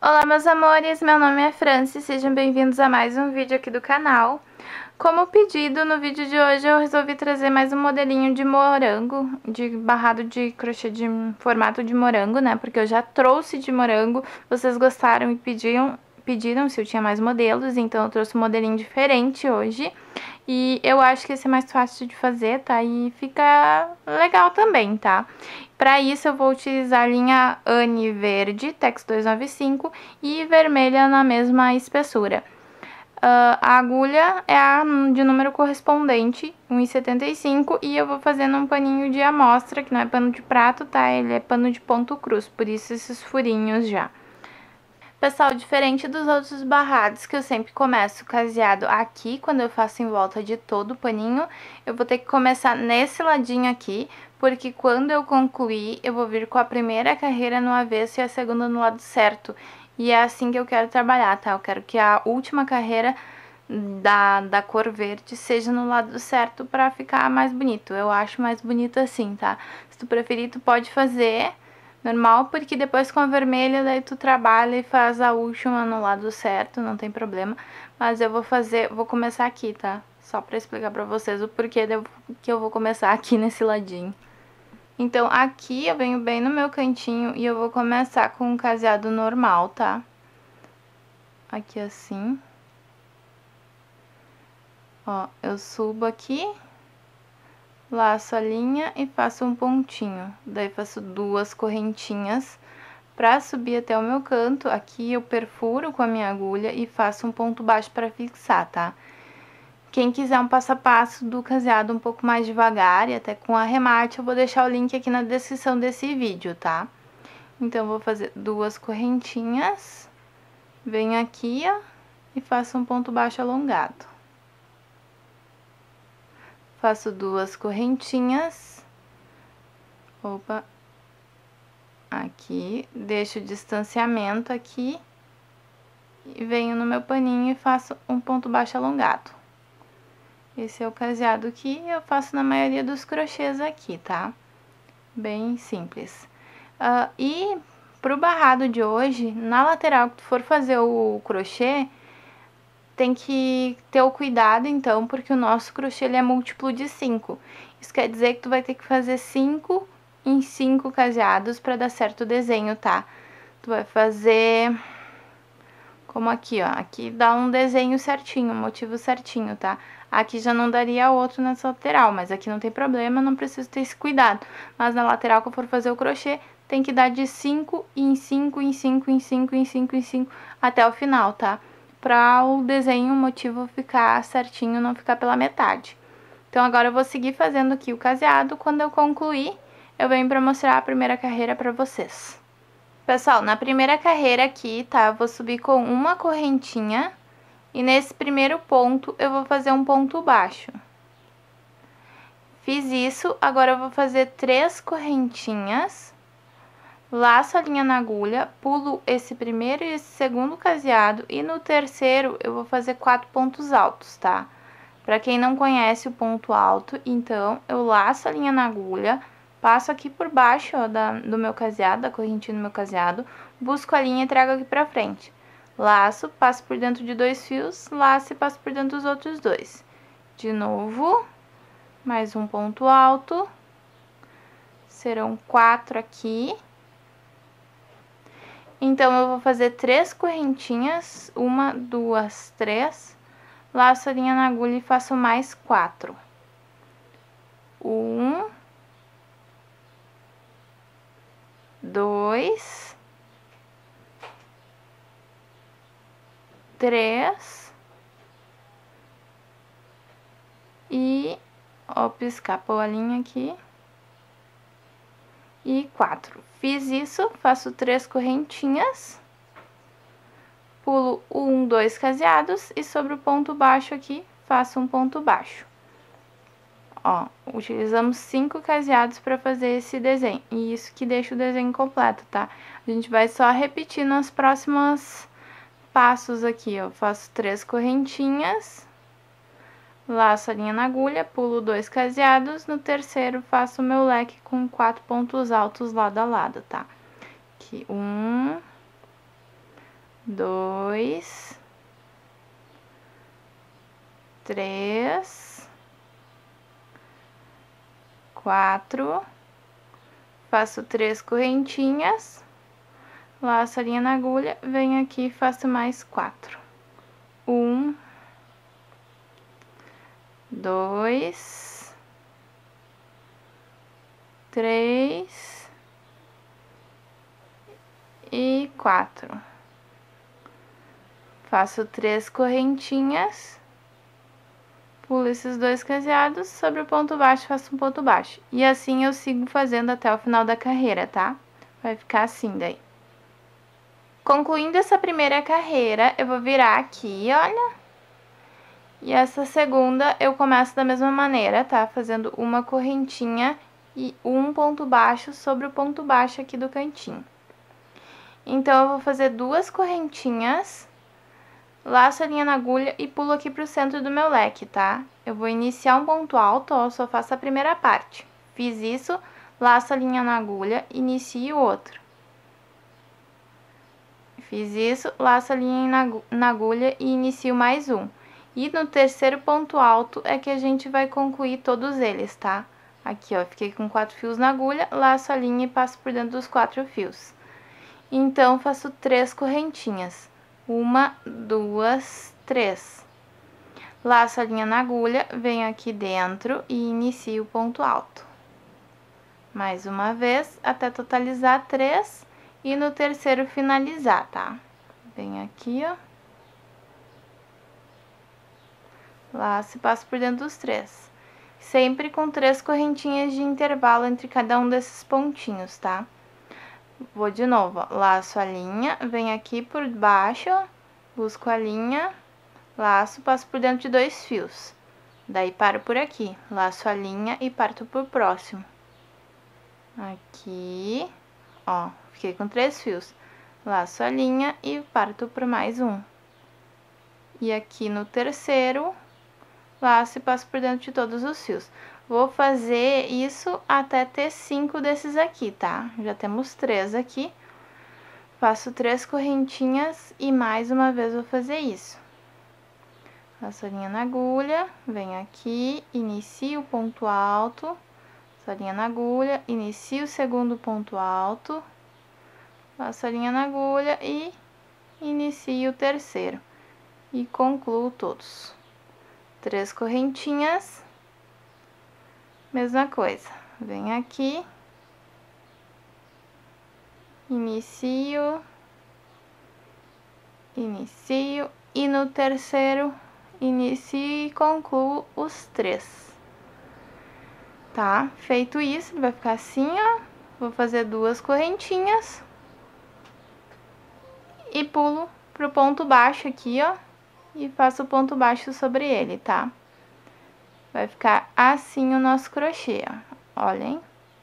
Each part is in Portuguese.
Olá, meus amores, meu nome é Franci, sejam bem-vindos a mais um vídeo aqui do canal. Como pedido, no vídeo de hoje eu resolvi trazer mais um modelinho de morango, de barrado de crochê de formato de morango, né? Porque eu já trouxe de morango, vocês gostaram e pediram se eu tinha mais modelos, então eu trouxe um modelinho diferente hoje. E eu acho que esse é mais fácil de fazer, tá? E fica legal também, tá? Para isso eu vou utilizar a linha Anne verde, Tex 295 e vermelha na mesma espessura. A agulha é a de número correspondente, 1,75, e eu vou fazendo um paninho de amostra, que não é pano de prato, tá? Ele é pano de ponto cruz, por isso esses furinhos já. Pessoal, diferente dos outros barrados que eu sempre começo caseado aqui, quando eu faço em volta de todo o paninho, eu vou ter que começar nesse ladinho aqui, porque quando eu concluir, eu vou vir com a primeira carreira no avesso e a segunda no lado certo. E é assim que eu quero trabalhar, tá? Eu quero que a última carreira da cor verde seja no lado certo pra ficar mais bonito. Eu acho mais bonito assim, tá? Se tu preferir, tu pode fazer normal, porque depois com a vermelha daí tu trabalha e faz a última no lado certo, não tem problema. Mas eu vou começar aqui, tá? Só pra explicar pra vocês o porquê que eu vou começar aqui nesse ladinho. Então, aqui eu venho bem no meu cantinho e eu vou começar com um caseado normal, tá? Aqui assim. Ó, eu subo aqui, laço a linha e faço um pontinho. Daí faço duas correntinhas pra subir até o meu canto. Aqui eu perfuro com a minha agulha e faço um ponto baixo pra fixar, tá? Quem quiser um passo a passo do caseado um pouco mais devagar e até com arremate, eu vou deixar o link aqui na descrição desse vídeo, tá? Então, eu vou fazer duas correntinhas, venho aqui, ó, e faço um ponto baixo alongado. Faço duas correntinhas, opa, aqui, deixo o distanciamento aqui, e venho no meu paninho e faço um ponto baixo alongado. Esse é o caseado que eu faço na maioria dos crochês aqui, tá? Bem simples. E pro barrado de hoje, na lateral que tu for fazer o crochê, tem que ter o cuidado, então, porque o nosso crochê ele é múltiplo de 5. Isso quer dizer que tu vai ter que fazer 5 em 5 caseados para dar certo o desenho, tá? Tu vai fazer como aqui, ó. Aqui dá um desenho certinho, um motivo certinho, tá? Aqui já não daria outro nessa lateral, mas aqui não tem problema, não preciso ter esse cuidado. Mas na lateral que eu for fazer o crochê, tem que dar de 5 em 5 em 5 em 5 em 5 em 5 até o final, tá? Para o desenho, o motivo ficar certinho, não ficar pela metade. Então, agora eu vou seguir fazendo aqui o caseado. Quando eu concluir, eu venho para mostrar a primeira carreira para vocês. Pessoal, na primeira carreira aqui, tá? Eu vou subir com uma correntinha e nesse primeiro ponto eu vou fazer um ponto baixo. Fiz isso, agora eu vou fazer 3 correntinhas. Laço a linha na agulha, pulo esse primeiro e esse segundo caseado e no terceiro eu vou fazer 4 pontos altos, tá? Pra quem não conhece o ponto alto, então eu laço a linha na agulha, passo aqui por baixo, ó, do meu caseado, da correntinha do meu caseado, busco a linha e trago aqui pra frente. Laço, passo por dentro de 2 fios, laço e passo por dentro dos outros 2. De novo, mais um ponto alto, serão 4 aqui. Então, eu vou fazer 3 correntinhas, 1, 2, 3, laço a linha na agulha e faço mais 4. 1, 2, 3 e, opa, escapou a linha aqui. E 4. Fiz isso, faço 3 correntinhas, pulo 1, 2 caseados e sobre o ponto baixo aqui, faço um ponto baixo. Ó, utilizamos 5 caseados para fazer esse desenho, e isso que deixa o desenho completo, tá? A gente vai só repetir nos próximos passos aqui, ó. Faço 3 correntinhas, laço a linha na agulha, pulo 2 caseados, no terceiro faço o meu leque com 4 pontos altos lado a lado, tá? Aqui, 1, 2, 3, 4, faço 3 correntinhas, laço a linha na agulha, venho aqui e faço mais 4. 1, 2, 3 e 4. Faço 3 correntinhas, pulo esses 2 caseados, sobre o ponto baixo faço um ponto baixo. E assim eu sigo fazendo até o final da carreira, tá? Vai ficar assim daí. Concluindo essa primeira carreira, eu vou virar aqui, olha. E essa segunda eu começo da mesma maneira, tá? Fazendo uma correntinha e um ponto baixo sobre o ponto baixo aqui do cantinho. Então, eu vou fazer 2 correntinhas, laço a linha na agulha e pulo aqui pro centro do meu leque, tá? Eu vou iniciar um ponto alto, ó, eu só faço a primeira parte. Fiz isso, laço a linha na agulha, inicio outro. Fiz isso, laço a linha na agulha e inicio mais um. E no terceiro ponto alto é que a gente vai concluir todos eles, tá? Aqui, ó, fiquei com 4 fios na agulha, laço a linha e passo por dentro dos 4 fios. Então, faço 3 correntinhas. 1, 2, 3. Laço a linha na agulha, venho aqui dentro e inicio o ponto alto. Mais uma vez, até totalizar 3 e no terceiro finalizar, tá? Venho aqui, ó. Laço e passo por dentro dos 3. Sempre com 3 correntinhas de intervalo entre cada um desses pontinhos, tá? Vou de novo, ó. Laço a linha, venho aqui por baixo, ó, busco a linha, laço, passo por dentro de 2 fios. Daí paro por aqui, laço a linha e parto pro próximo. Aqui, ó, fiquei com 3 fios. Laço a linha e parto por mais um. E aqui no terceiro, laço e passo por dentro de todos os fios. Vou fazer isso até ter 5 desses aqui, tá? Já temos 3 aqui. Faço 3 correntinhas e mais uma vez vou fazer isso. Laço a linha na agulha, venho aqui, inicio o ponto alto, laço a linha na agulha, inicio o segundo ponto alto, laço a linha na agulha e inicio o terceiro. E concluo todos. 3 correntinhas, mesma coisa, venho aqui, inicio, e no terceiro, inicio e concluo os 3. Tá? Feito isso, ele vai ficar assim, ó, vou fazer 2 correntinhas e pulo pro ponto baixo aqui, ó, e faço o ponto baixo sobre ele, tá? Vai ficar assim o nosso crochê, ó. Olhem.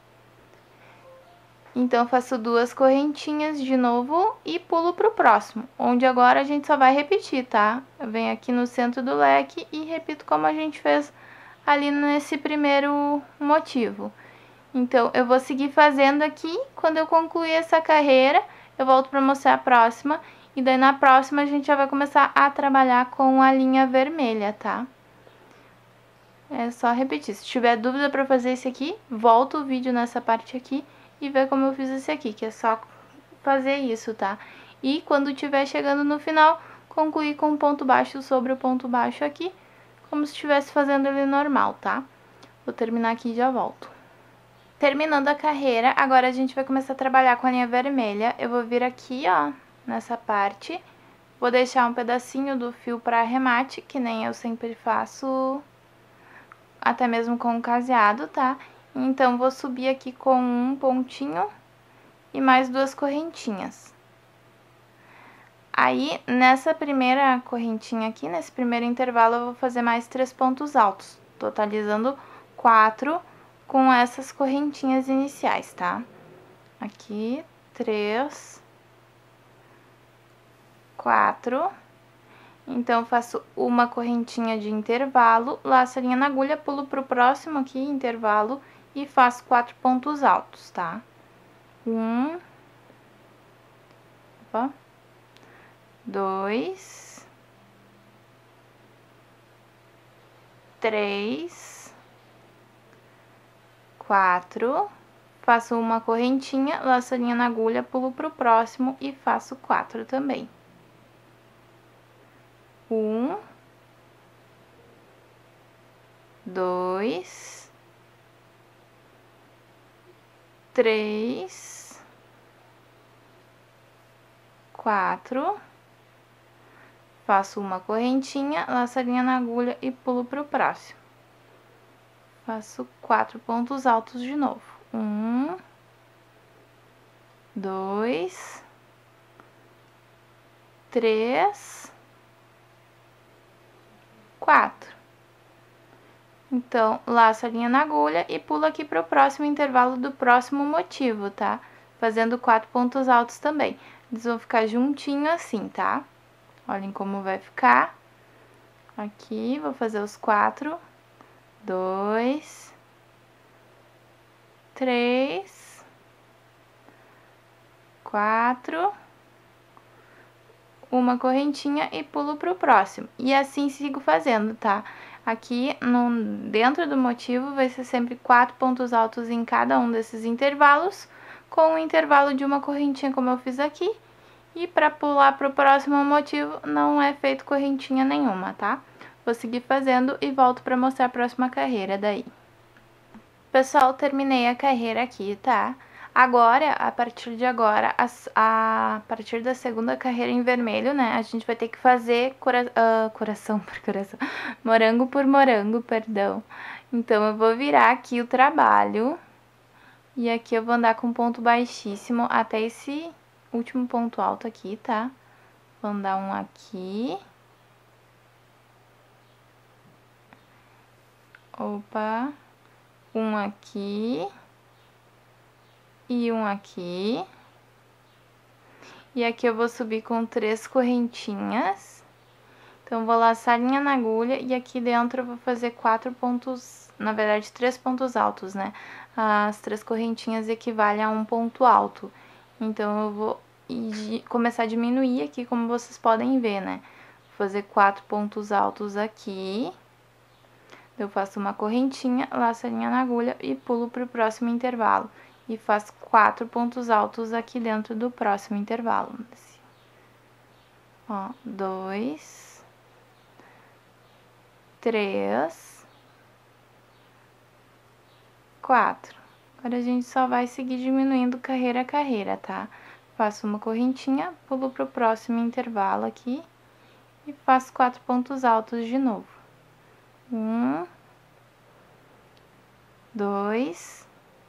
Então, faço 2 correntinhas de novo e pulo pro próximo, onde agora a gente só vai repetir, tá? Eu venho aqui no centro do leque e repito como a gente fez ali nesse primeiro motivo. Então, eu vou seguir fazendo aqui, quando eu concluir essa carreira, eu volto pra mostrar a próxima. E daí, na próxima, a gente já vai começar a trabalhar com a linha vermelha, tá? É só repetir. Se tiver dúvida pra fazer esse aqui, volta o vídeo nessa parte aqui e vê como eu fiz esse aqui, que é só fazer isso, tá? E quando tiver chegando no final, concluir com um ponto baixo sobre o ponto baixo aqui, como se estivesse fazendo ele normal, tá? Vou terminar aqui e já volto. Terminando a carreira, agora a gente vai começar a trabalhar com a linha vermelha. Eu vou vir aqui, ó, nessa parte, vou deixar um pedacinho do fio para arremate, que nem eu sempre faço, até mesmo com o caseado, tá? Então, vou subir aqui com um pontinho e mais 2 correntinhas. Aí, nessa primeira correntinha aqui, nesse primeiro intervalo, eu vou fazer mais 3 pontos altos, totalizando 4 com essas correntinhas iniciais, tá? Aqui, 3, 4, então, faço uma correntinha de intervalo, laço a linha na agulha, pulo pro próximo aqui, intervalo, e faço 4 pontos altos, tá? 1, 2, 3, 4, faço uma correntinha, laço a linha na agulha, pulo pro próximo e faço 4 também. 1, 2, 3, 4, faço uma correntinha, laço a linha na agulha e pulo pro próximo. Faço 4 pontos altos de novo. 1, 2, 3, 4. Então, laço a linha na agulha e pulo aqui para o próximo intervalo do próximo motivo, tá? Fazendo 4 pontos altos também. Eles vão ficar juntinho assim, tá? Olhem como vai ficar. Aqui, vou fazer os 4. 2, 3, 4, uma correntinha e pulo pro próximo. E assim sigo fazendo, tá? Aqui dentro do motivo vai ser sempre 4 pontos altos em cada um desses intervalos, com o intervalo de uma correntinha como eu fiz aqui. E para pular pro próximo motivo não é feito correntinha nenhuma, tá? Vou seguir fazendo e volto para mostrar a próxima carreira daí. Pessoal, terminei a carreira aqui, tá? Agora, a partir de agora, a partir da segunda carreira em vermelho, né? A gente vai ter que fazer coração por coração, morango por morango, perdão. Então, eu vou virar aqui o trabalho. E aqui eu vou andar com ponto baixíssimo até esse último ponto alto aqui, tá? Vou andar um aqui. Opa. Um aqui. E um aqui. E aqui eu vou subir com 3 correntinhas. Então, vou laçar a linha na agulha e aqui dentro eu vou fazer 4 pontos, na verdade 3 pontos altos, né? As 3 correntinhas equivalem a um ponto alto. Então, eu vou começar a diminuir aqui, como vocês podem ver, né? Vou fazer 4 pontos altos aqui. Eu faço uma correntinha, laço a linha na agulha e pulo para o próximo intervalo. E faço 4 pontos altos aqui dentro do próximo intervalo. Ó, 2, 3, 4. Agora a gente só vai seguir diminuindo carreira a carreira, tá? Faço uma correntinha, pulo pro próximo intervalo aqui e faço 4 pontos altos de novo. 1, 2,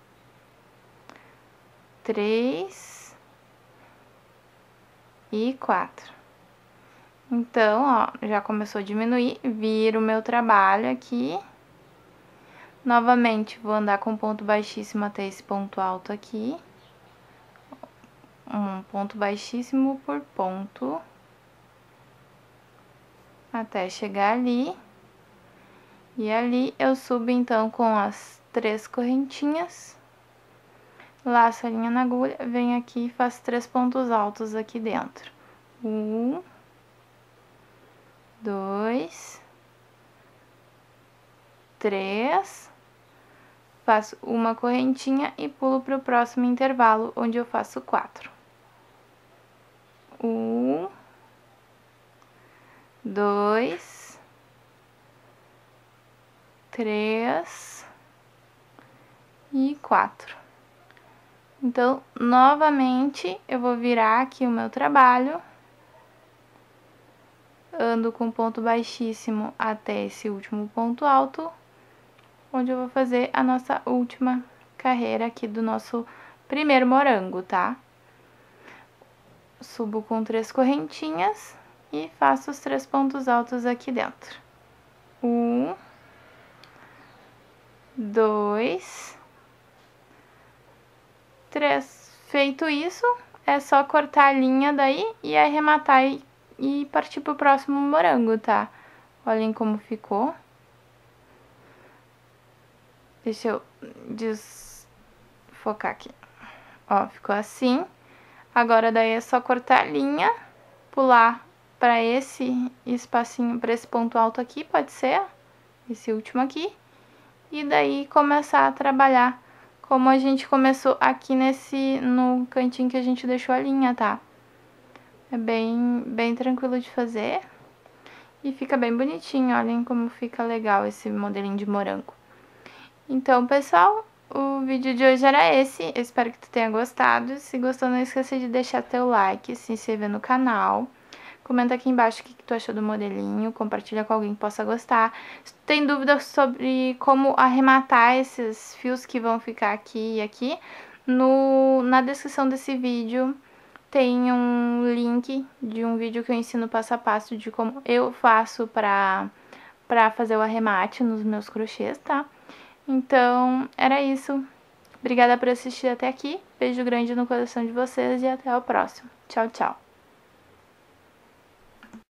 3 e 4. Então, ó, já começou a diminuir, viro o meu trabalho aqui. Novamente, vou andar com ponto baixíssimo até esse ponto alto aqui. Um ponto baixíssimo por ponto. Até chegar ali. E ali eu subo, então, com as 3 correntinhas. Laço a linha na agulha, venho aqui e faço 3 pontos altos aqui dentro. 1, 2, 3, faço uma correntinha e pulo para o próximo intervalo, onde eu faço 4. 1, 2, 3 e 4. Então, novamente, eu vou virar aqui o meu trabalho. Ando com ponto baixíssimo até esse último ponto alto, onde eu vou fazer a nossa última carreira aqui do nosso primeiro morango, tá? Subo com 3 correntinhas e faço os 3 pontos altos aqui dentro. 1, 2, 3. Feito isso, é só cortar a linha daí e arrematar e partir pro próximo morango, tá? Olhem como ficou. Deixa eu desfocar aqui. Ó, ficou assim. Agora daí é só cortar a linha, pular para esse espacinho, para esse ponto alto aqui, pode ser, esse último aqui. E daí começar a trabalhar como a gente começou aqui no cantinho que a gente deixou a linha, tá? É bem tranquilo de fazer. E fica bem bonitinho, olhem como fica legal esse modelinho de morango. Então, pessoal, o vídeo de hoje era esse. Eu espero que tu tenha gostado. Se gostou, não esqueça de deixar teu like, se inscrever no canal. Comenta aqui embaixo o que tu achou do modelinho, compartilha com alguém que possa gostar. Se tu tem dúvida sobre como arrematar esses fios que vão ficar aqui e aqui, na descrição desse vídeo tem um link de um vídeo que eu ensino passo a passo de como eu faço pra fazer o arremate nos meus crochês, tá? Então, era isso. Obrigada por assistir até aqui. Beijo grande no coração de vocês e até o próximo. Tchau, tchau.